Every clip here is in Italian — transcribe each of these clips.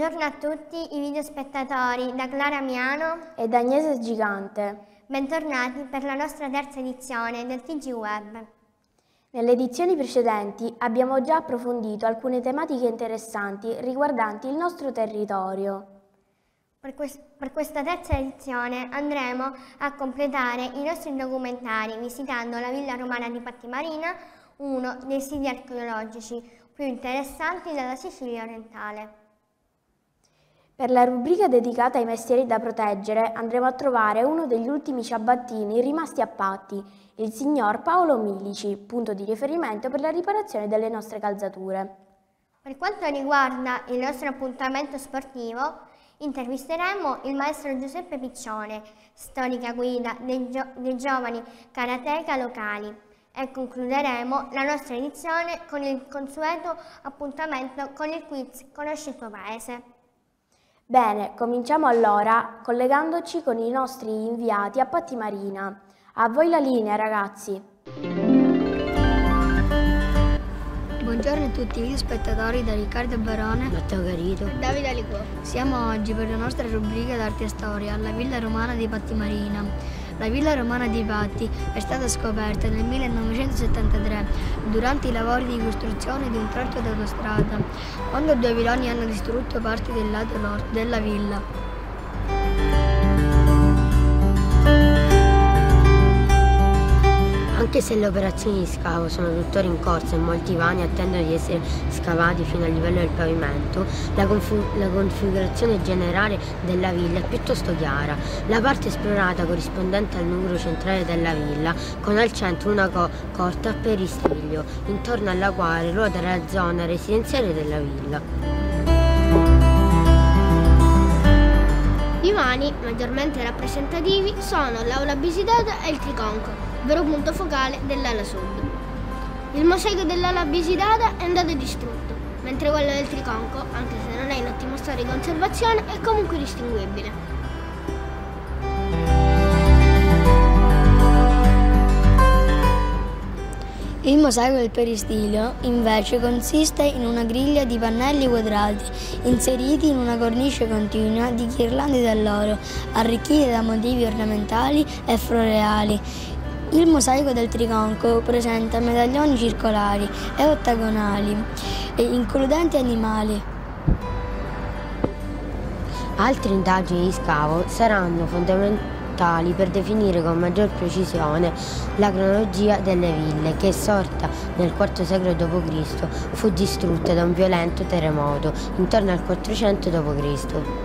Buongiorno a tutti i videospettatori da Clara Miano e da Agnese Gigante. Bentornati per la nostra terza edizione del TG Web. Nelle edizioni precedenti abbiamo già approfondito alcune tematiche interessanti riguardanti il nostro territorio. Per questa terza edizione andremo a completare i nostri documentari visitando la Villa Romana di Pattimarina, uno dei siti archeologici più interessanti della Sicilia orientale. Per la rubrica dedicata ai mestieri da proteggere andremo a trovare uno degli ultimi ciabattini rimasti a Patti, il signor Paolo Milici, punto di riferimento per la riparazione delle nostre calzature. Per quanto riguarda il nostro appuntamento sportivo, intervisteremo il maestro Giuseppe Piccione, storica guida dei giovani karateka locali, e concluderemo la nostra edizione con il consueto appuntamento con il quiz Conosci il tuo paese. Bene, cominciamo allora collegandoci con i nostri inviati a Pattimarina. A voi la linea, ragazzi. Buongiorno a tutti i videospettatori da Riccardo Barone, Matteo Garito e Davide Aliquò. Siamo oggi per la nostra rubrica d'arte e storia alla Villa Romana di Pattimarina. La Villa Romana di Patti è stata scoperta nel 1973 durante i lavori di costruzione di un tratto d'autostrada, quando due piloni hanno distrutto parti del lato nord della villa. Anche se le operazioni di scavo sono tuttora in corso e molti vani attendono di essere scavati fino al livello del pavimento, la configurazione generale della villa è piuttosto chiara. La parte esplorata corrispondente al nucleo centrale della villa, con al centro una corta a peristiglio, intorno alla quale ruota la zona residenziale della villa. I vani maggiormente rappresentativi sono l'Aula Bisitata e il Triconco, vero punto focale dell'ala sud. Il mosaico dell'ala Bisitata è andato distrutto, mentre quello del Triconco, anche se non è in ottimo stato di conservazione, è comunque distinguibile. Il mosaico del peristilio, invece, consiste in una griglia di pannelli quadrati inseriti in una cornice continua di ghirlande d'alloro, arricchite da motivi ornamentali e floreali. Il mosaico del Triconco presenta medaglioni circolari e ottagonali, includenti animali. Altre indagini di scavo saranno fondamentali per definire con maggior precisione la cronologia delle ville che, sorta nel IV secolo d.C., fu distrutta da un violento terremoto intorno al 400 d.C.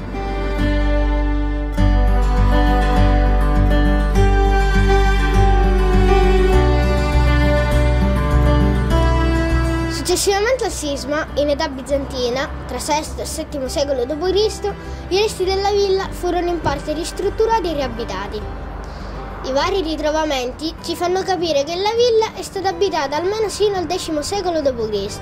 Successivamente al sisma, in età bizantina, tra VI e VII secolo d.C., i resti della villa furono in parte ristrutturati e riabitati. I vari ritrovamenti ci fanno capire che la villa è stata abitata almeno sino al X secolo d.C.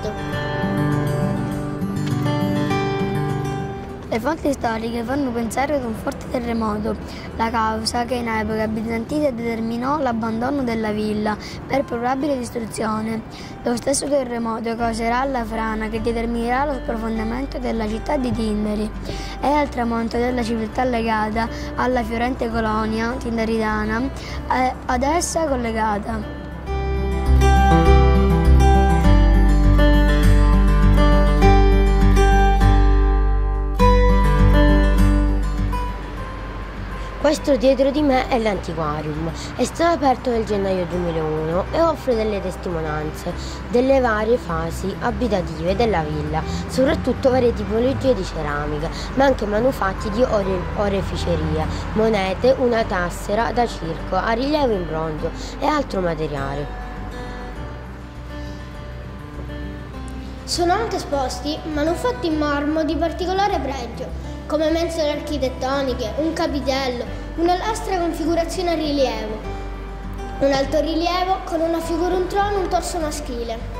Le fonti storiche fanno pensare ad un forte terremoto, la causa che in epoca bizantina determinò l'abbandono della villa per probabile distruzione. Lo stesso terremoto causerà la frana che determinerà lo sprofondamento della città di Tindari e al tramonto della civiltà legata alla fiorente colonia tindaridana ad essa collegata. Questo dietro di me è l'antiquarium, è stato aperto nel gennaio 2001 e offre delle testimonianze delle varie fasi abitative della villa, soprattutto varie tipologie di ceramica, ma anche manufatti di oreficeria, monete, una tassera da circo a rilievo in bronzo e altro materiale. Sono anche esposti manufatti in marmo di particolare pregio, come mensole architettoniche, un capitello, una lastra configurazione a rilievo, un altorilievo con una figura, un trono, un torso maschile.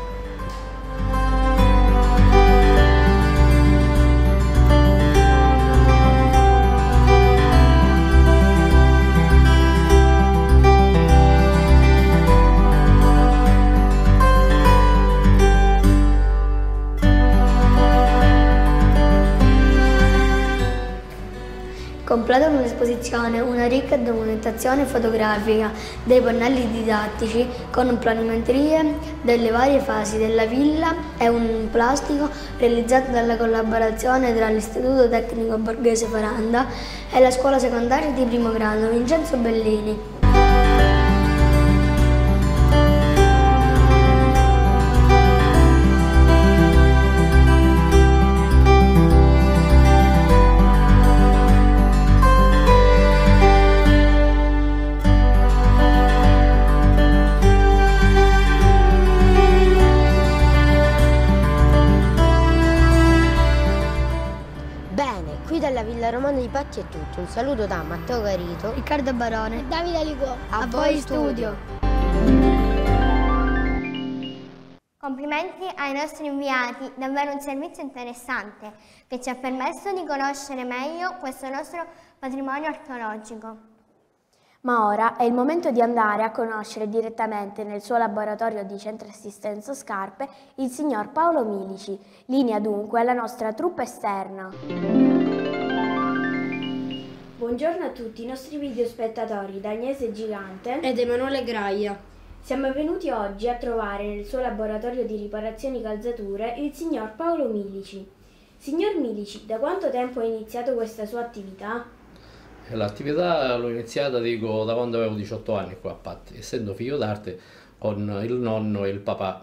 Completa un'esposizione, una ricca documentazione fotografica dei pannelli didattici con planimetrie delle varie fasi della villa e un plastico realizzato dalla collaborazione tra l'Istituto Tecnico Borghese Faranda e la scuola secondaria di primo grado Vincenzo Bellini. Dalla Villa Romana di Patti è tutto. Un saluto da Matteo Carito, Riccardo Barone, Davide Ligò. a voi studio. Complimenti ai nostri inviati, davvero un servizio interessante che ci ha permesso di conoscere meglio questo nostro patrimonio archeologico. Ma ora è il momento di andare a conoscere direttamente nel suo laboratorio di centro assistenza scarpe il signor Paolo Milici. Linea dunque alla nostra troupe esterna. Buongiorno a tutti i nostri videospettatori da Agnese Gigante ed Emanuele Graia. Siamo venuti oggi a trovare nel suo laboratorio di riparazioni calzature il signor Paolo Milici. Signor Milici, da quanto tempo ha iniziato questa sua attività? L'attività l'ho iniziata da quando avevo 18 anni qua a Patti, essendo figlio d'arte con il nonno e il papà.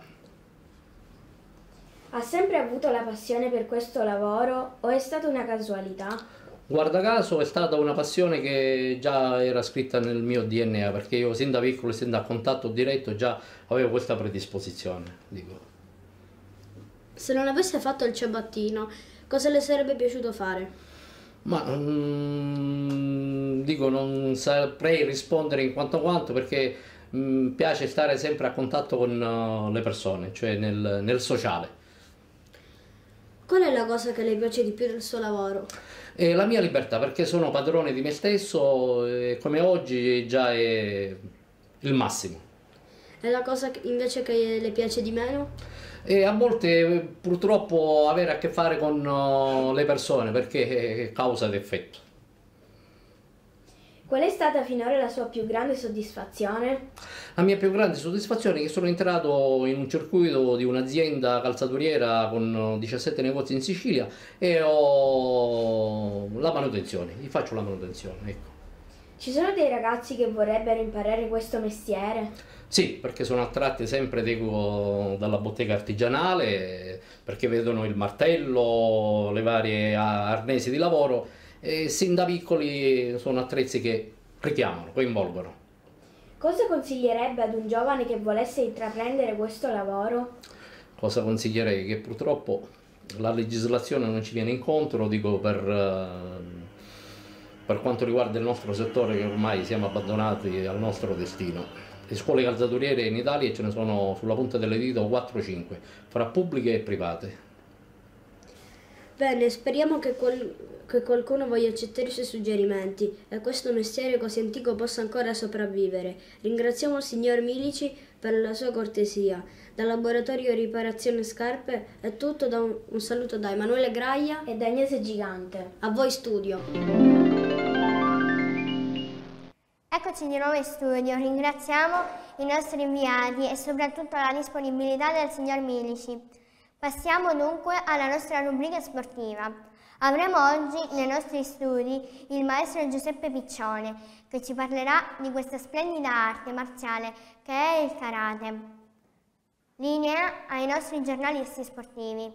Ha sempre avuto la passione per questo lavoro o è stata una casualità? Guarda caso è stata una passione che già era scritta nel mio DNA, perché io sin da piccolo, sin da contatto diretto, già avevo questa predisposizione. Se non avesse fatto il ciabattino, cosa le sarebbe piaciuto fare? Ma non saprei rispondere in quanto perché piace stare sempre a contatto con le persone, cioè nel sociale. Qual è la cosa che le piace di più del suo lavoro? La mia libertà, perché sono padrone di me stesso e come oggi già è il massimo. E la cosa invece che le piace di meno? E a volte purtroppo avere a che fare con le persone, perché è causa ed effetto. Qual è stata finora la sua più grande soddisfazione? La mia più grande soddisfazione è che sono entrato in un circuito di un'azienda calzaturiera con 17 negozi in Sicilia e ho la manutenzione, gli faccio la manutenzione, ecco. Ci sono dei ragazzi che vorrebbero imparare questo mestiere? Sì, perché sono attratti sempre dalla bottega artigianale, perché vedono il martello, le varie arnesi di lavoro e sin da piccoli sono attrezzi che richiamano, coinvolgono. Cosa consiglierebbe ad un giovane che volesse intraprendere questo lavoro? Cosa consiglierei? Che purtroppo la legislazione non ci viene incontro, per quanto riguarda il nostro settore, che ormai siamo abbandonati al nostro destino. Le scuole calzaturiere in Italia ce ne sono sulla punta delle dita 4 o 5, fra pubbliche e private. Bene, speriamo che qualcuno voglia accettare i suoi suggerimenti e questo mestiere così antico possa ancora sopravvivere. Ringraziamo il signor Milici per la sua cortesia. Dal laboratorio Riparazione Scarpe è tutto, un saluto da Emanuele Graia e da Agnese Gigante. A voi studio. Eccoci di nuovo in studio, ringraziamo i nostri inviati e soprattutto la disponibilità del signor Milici. Passiamo dunque alla nostra rubrica sportiva. Avremo oggi nei nostri studi il maestro Giuseppe Piccione che ci parlerà di questa splendida arte marziale che è il karate. Linea ai nostri giornalisti sportivi.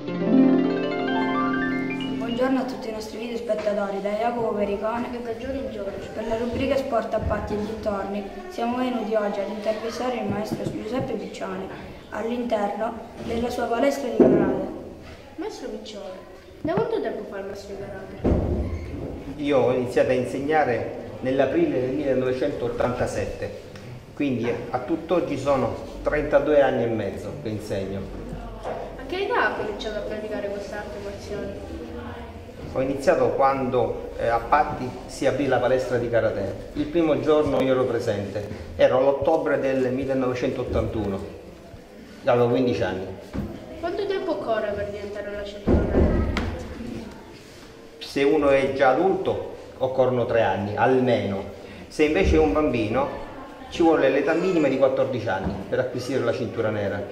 Buongiorno a tutti i nostri video spettatori, da Jacopo Pericone e da Giorgio Giorgio. Per la rubrica Sport a Patti e dintorni siamo venuti oggi ad intervistare il maestro Giuseppe Piccione all'interno della sua palestra di karate. Maestro Piccione, da quanto tempo fa il maestro di karate? Io ho iniziato a insegnare nell'aprile del 1987, quindi a tutt'oggi sono 32 anni e mezzo che insegno. A che età ha cominciato a praticare questa arte marziale? Ho iniziato quando a Patti si aprì la palestra di karate. Il primo giorno io ero presente, era l'ottobre del 1981, avevo 15 anni. Quanto tempo occorre per diventare un lasciatore? Se uno è già adulto occorrono 3 anni, almeno. Se invece è un bambino, ci vuole l'età minima di 14 anni per acquisire la cintura nera.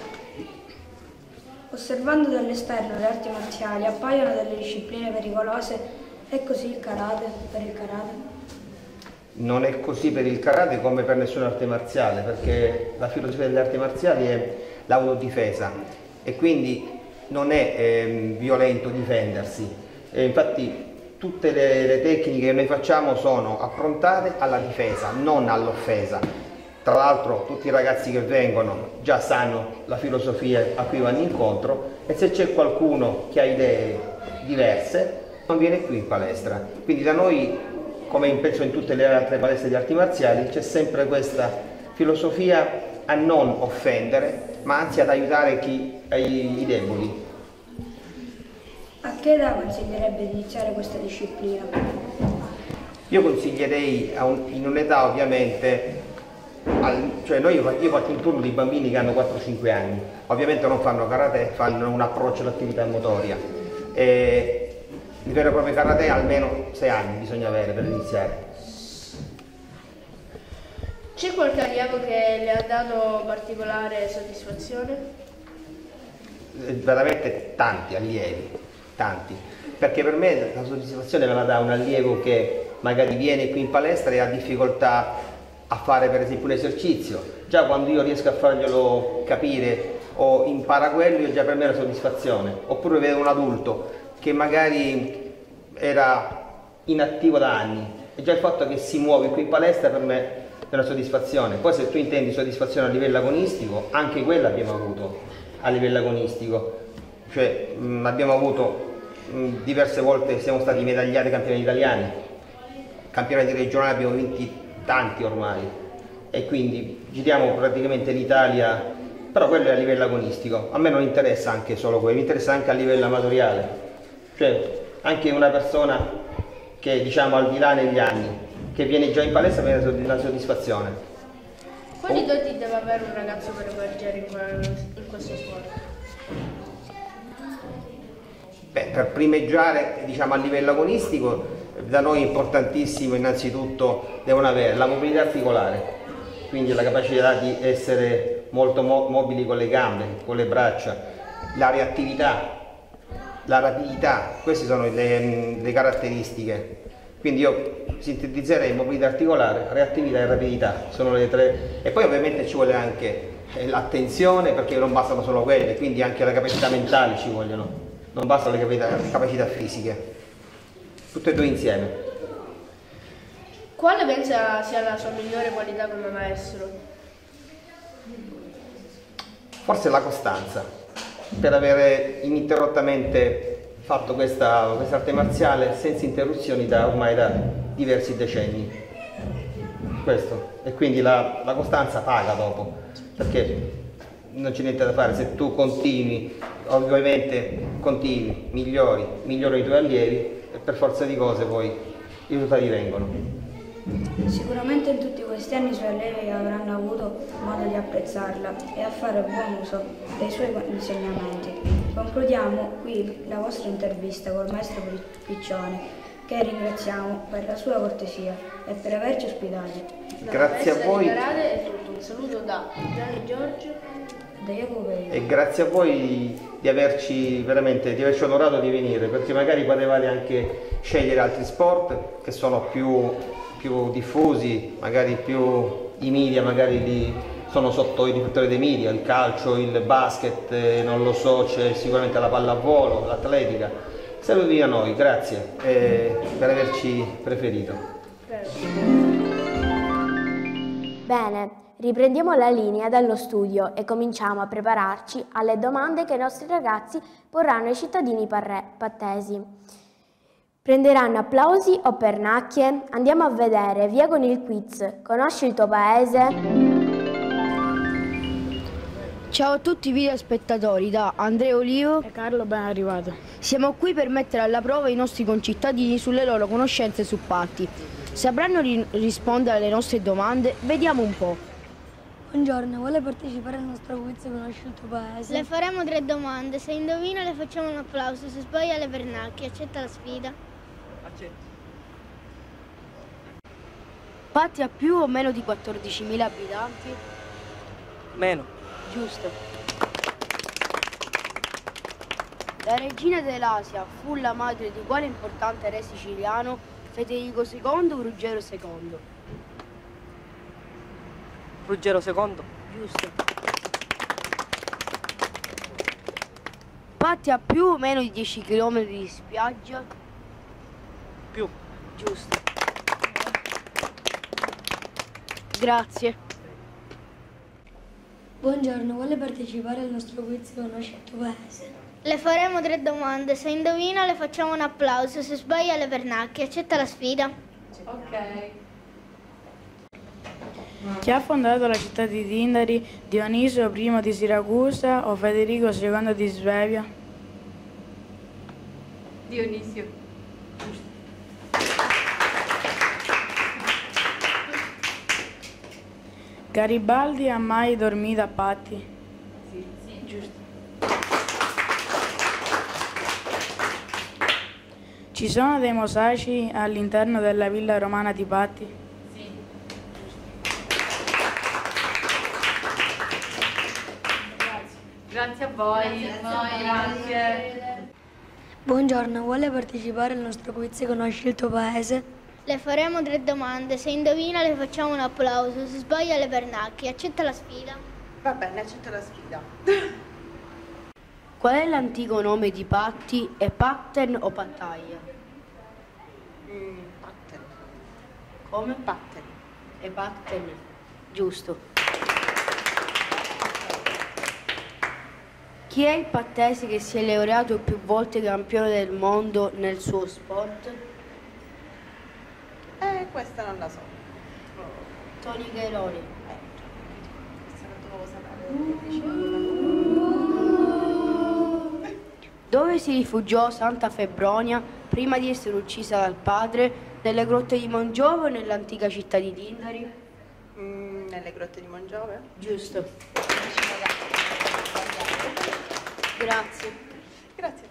Osservando dall'esterno le arti marziali appaiono delle discipline pericolose, è così il karate, per il karate? Non è così per il karate come per nessuna arte marziale, perché la filosofia delle arti marziali è l'autodifesa e quindi non è violento difendersi. Infatti tutte le tecniche che noi facciamo sono approntate alla difesa, non all'offesa. Tra l'altro tutti i ragazzi che vengono già sanno la filosofia a cui vanno incontro e se c'è qualcuno che ha idee diverse non viene più in palestra. Quindi da noi, come penso in tutte le altre palestre di arti marziali, c'è sempre questa filosofia a non offendere, ma anzi ad aiutare i deboli. A che età consiglierebbe di iniziare questa disciplina? Io consiglierei in un'età ovviamente, cioè io faccio un turno di bambini che hanno 4-5 anni, ovviamente non fanno karate, fanno un approccio all'attività motoria. Il vero e proprio karate almeno 6 anni bisogna avere per iniziare. C'è qualche allievo che le ha dato particolare soddisfazione? Veramente tanti allievi, tanti, perché per me la soddisfazione me la dà un allievo che magari viene qui in palestra e ha difficoltà a fare per esempio un esercizio. Già quando io riesco a farglielo capire o impara quello, già per me è una soddisfazione. Oppure vedo un adulto che magari era inattivo da anni e già il fatto che si muove qui in palestra per me è una soddisfazione. Poi se tu intendi soddisfazione a livello agonistico, anche quella abbiamo avuto a livello agonistico, cioè abbiamo avuto diverse volte, siamo stati medagliati campioni italiani, campionati regionali abbiamo vinti tanti ormai e quindi giriamo praticamente l'Italia, però quello è a livello agonistico. A me non interessa anche solo quello, mi interessa anche a livello amatoriale, cioè anche una persona che diciamo al di là negli anni, che viene già in palestra per la soddisfazione. Quali doti deve avere un ragazzo per emergere in questo sport? Per primeggiare diciamo, a livello agonistico, da noi è importantissimo innanzitutto devono avere la mobilità articolare, quindi la capacità di essere molto mobili con le gambe, con le braccia, la reattività, la rapidità, queste sono le caratteristiche. Quindi io sintetizzerei mobilità articolare, reattività e rapidità, sono le 3. E poi ovviamente ci vuole anche l'attenzione, perché non bastano solo quelle, quindi anche le capacità mentali ci vogliono, non bastano le capacità fisiche, tutte e due insieme. Quale pensa sia la sua migliore qualità come maestro? Forse la costanza, per avere ininterrottamente fatto questa arte marziale senza interruzioni ormai da diversi decenni. Questo. E quindi la costanza paga dopo, perché non c'è niente da fare, se tu continui, ovviamente continui, migliori i tuoi allievi e per forza di cose poi i risultati vengono. Sicuramente in tutti questi anni i suoi allievi avranno avuto modo di apprezzarla e a fare buon uso dei suoi insegnamenti. Concludiamo qui la vostra intervista col maestro Piccione, che ringraziamo per la sua cortesia e per averci ospitati. Grazie a voi. È tutto. Un saluto da Gianni Giorgio, da Jacopo e grazie a voi di averci onorato di venire, perché magari potevate anche scegliere altri sport che sono più diffusi, magari i media magari sono sotto i riflettori dei media, il calcio, il basket, non lo so, c'è sicuramente la pallavolo, l'atletica. Saluti a noi, grazie per averci preferito. Bene, riprendiamo la linea dallo studio e cominciamo a prepararci alle domande che i nostri ragazzi porranno ai cittadini pattesi. Prenderanno applausi o pernacchie? Andiamo a vedere, via con il quiz. Conosci il tuo paese? Ciao a tutti i videospettatori da Andrea Olivo e Carlo, ben arrivato. Siamo qui per mettere alla prova i nostri concittadini sulle loro conoscenze su Patti. Sapranno rispondere alle nostre domande? Vediamo un po'. Buongiorno, vuole partecipare al nostro quiz Conosci il tuo paese? Le faremo 3 domande, se indovina le facciamo un applauso, se sbaglia le pernacchie. Accetta la sfida? Accetto. Patti ha più o meno di 14.000 abitanti? Meno. Giusto. La regina dell'Asia fu la madre di quale importante re siciliano? Federico II o Ruggero II? Ruggero II. Giusto. Patti ha più o meno di 10 km di spiaggia? Più. Giusto. Grazie. Buongiorno, vuole partecipare al nostro quiz Conosci il tuo paese? Le faremo 3 domande, se indovina le facciamo un applauso, se sbaglia le pernacchie. Accetta la sfida? Ok. Chi ha fondato la città di Tindari? Dioniso I di Siracusa o Federico II di Svevia? Dionisio. Garibaldi ha mai dormito a Patti? Sì. Giusto. Ci sono dei mosaici all'interno della villa romana di Patti? Sì. Grazie a voi. Grazie. Buongiorno, vuole partecipare al nostro quiz Conosci il tuo paese? Le faremo 3 domande, se indovina le facciamo un applauso, se sbaglia le pernacchie. Accetta la sfida? Va bene, accetto la sfida. Qual è l'antico nome di Patti? È Patten o Pattaya? Patten. Come? Patten. È Patten. Giusto. Chi è il pattese che si è laureato più volte campione del mondo nel suo sport? Questa non la so. Tony Gairoli. Questa non dovevo sapere. Dove si rifugiò Santa Febronia prima di essere uccisa dal padre? Nelle grotte di Mongiove o nell'antica città di Tindari? Nelle grotte di Mongiove? Giusto. Grazie. Grazie.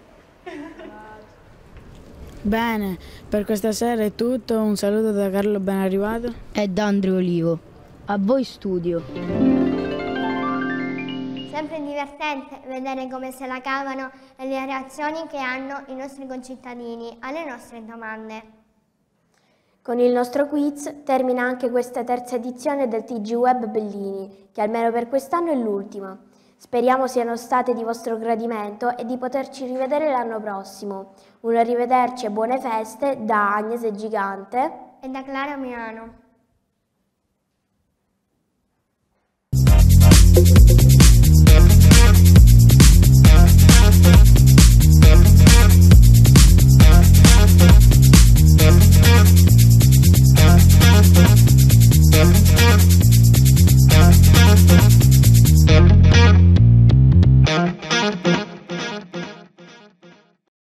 Bene, per questa sera è tutto. Un saluto da Carlo Benarrivato e da Andrea Olivo. A voi studio. Sempre divertente vedere come se la cavano e le reazioni che hanno i nostri concittadini alle nostre domande. Con il nostro quiz termina anche questa terza edizione del TG Web Bellini, che almeno per quest'anno è l'ultima. Speriamo siano state di vostro gradimento e di poterci rivedere l'anno prossimo. Un arrivederci e buone feste da Agnese Gigante E da Clara Milano.